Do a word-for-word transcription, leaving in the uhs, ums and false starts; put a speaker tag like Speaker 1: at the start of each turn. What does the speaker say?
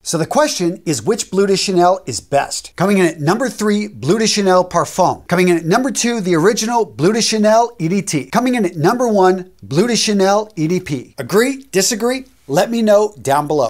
Speaker 1: So the question is, which Bleu de Chanel is best? Coming in at number three, Bleu de Chanel Parfum. Coming in at number two, the original Bleu de Chanel E D T. Coming in at number one, Bleu de Chanel E D P. Agree? Disagree? Let me know down below.